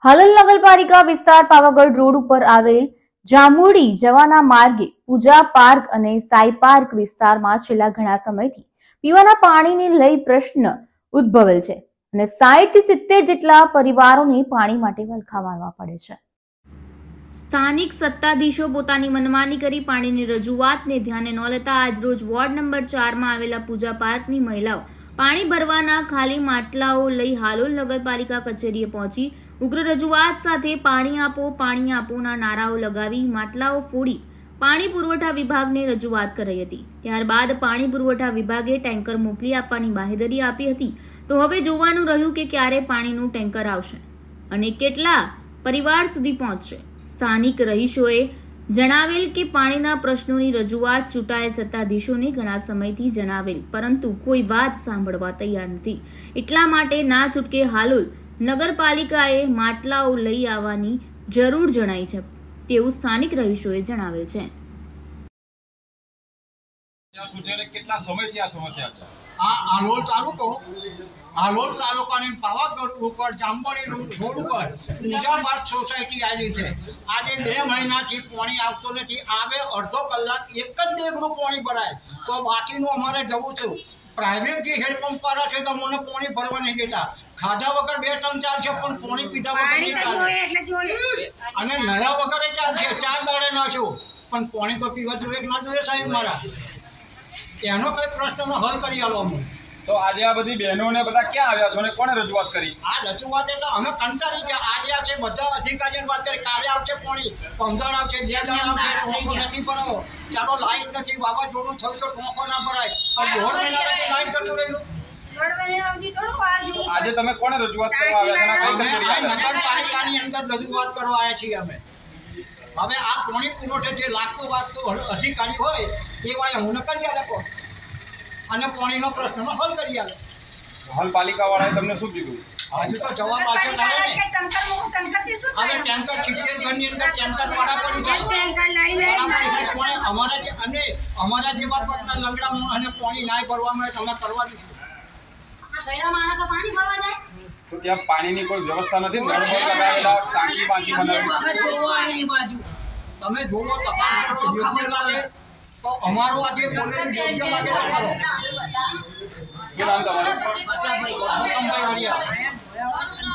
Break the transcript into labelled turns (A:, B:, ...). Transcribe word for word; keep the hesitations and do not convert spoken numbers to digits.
A: હાલોલ નગરપાલિકા વિસ્તાર પાવાગઢ રોડ ઉપર આવેલ જાંબુડી જવાના માર્ગે પૂજા પાર્ક અને સાઈ પાર્ક વિસ્તારમાં છેલ્લા ઘણા સમયથી પીવાના પાણીને લઈ પ્રશ્ન ઉદ્ભવેલ છે અને સાઠ થી સિત્તેર જેટલા પરિવારોને પાણી માટે વલખા મારવા પડે છે। સ્થાનિક સત્તાધીશો પોતાની મનમાની કરી પાણીની રજૂઆતને ધ્યાને ન લેતા આજરોજ વોર્ડ નંબર ચાર માં આવેલા પૂજા પાર્કની મહિલાઓ પાણી ભરવાના ખાલી માટલાઓ લઈ હાલોલ નગરપાલિકા કચેરીએ પહોંચી ઉગ્ર રજૂઆત સાથે પાણી આપો પાણી આપોના નારાઓ લગાવી માટલાઓ ફોડી પાણી પુરવઠા વિભાગને રજૂઆત કરી હતી। ત્યારબાદ પાણી પુરવઠા વિભાગે ટેન્કર મોકલી આપવાની બાહેધરી આપી હતી। તો હવે જોવાનું રહ્યું કે ક્યારે પાણીનું ટેન્કર આવશે અને કેટલા પરિવાર સુધી પહોંચશે। સ્થાનિક રહીશોએ જણાવેલ કે પાણીના પ્રશ્નોની રજૂઆત ચૂંટાયેલ સત્તાધીશોને ઘણા સમયથી જણાવેલ, પરંતુ કોઈ વાત સાંભળવા તૈયાર નથી। એટલા માટે ના છૂટકે હાલોલ નગરપાલિકાએ માટલાઓ લઈ આવવાની જરૂર જણાઈ છે તેવું સ્થાનિક રહીશોએ જણાવેલ છે।
B: કેટલા સમયથી આ સમસ્યા છે?
C: આ હાલોલ તાલુકો હાલોલ તાલુકાની પાવાગઢ ઉપર જાંબુડી રોડ ઉપર પૂજા પાર્ક સોસાયટી આવેલી છે। આજે બે મહિનાથી પાણી આવતું નથી। આવે અડધો કલાક એક જ દેગનું પાણી ભરાય તો બાકીનું અમારે જવું છું। પ્રાઇવેટ જે હેન્ડપંપ વાળા છે તો મને પાણી ભરવા નહીં દેતા। ખાધા વગર બે ટન ચાલશે પણ પાણી પીધા વગર અને નયા વગર ચાલશે। ચાર દાડે નાશું પણ પાણી તો પીવા જોઈએ ના જોઈએ સાહેબ મારા। એનો કઈ પ્રશ્નનો હલ કરી આલો અમે।
B: તો આજે આ બધી બહેનો ને બધા ક્યાં આવ્યા છો અને કોણે રજૂઆત કરી?
C: આ રજૂઆત એટલે અમે કંટાળી ગયા। આજે આવશે બધા અધિકારીઓની વાત કરી, કાલે આવશે પાણી, પંદર આવશે, બે દાડા આવશે, ટોંકો નથી ભરાવો, ચાલો લાઈટ નથી, વાવાઝોડું થયું તો ટોંકો ના ભરાય, દોઢ મહિના પછી લાઈટ જતું રહ્યું।
B: આજે તમે કોને રજૂઆત કરવા આવ્યા છો?
C: નગરપાલિકાની અંદર રજૂઆત કરવા આવ્યા છીએ અમે। હવે આ પાણી પુરવઠે જે લાગતું વાગતું અધિકારી હોય એ વાય હું કરી આલે કો અને પાણીનો પ્રશ્નનો હલ કરી આલે।
B: હાલ પાલિકા વાળાએ તમને શું કીધું?
C: હજુ તો જવાબ આપ્યો તારે ને હવે ટેન્કર સિત્તેર ઘરની અંદર ટેન્કર પાડા પડી જાય પણ અમારા જે અને અમારા જેવા પગના લંગડા અને પાણી ના ભરવા મળે તમે કરવા દીધું।
B: તો ત્યાં પાણીની કોઈ વ્યવસ્થા નથી? નળ લગાવેલા, ટાંકી બાંકી બનાવેલી,
C: તમે જોવો તપાસ કરો યોગ્ય લાગે તો અમારો આજે બોલે યોગ્ય લાગે તો કરો।
B: શું નામ તમારું?
C: વરિયા।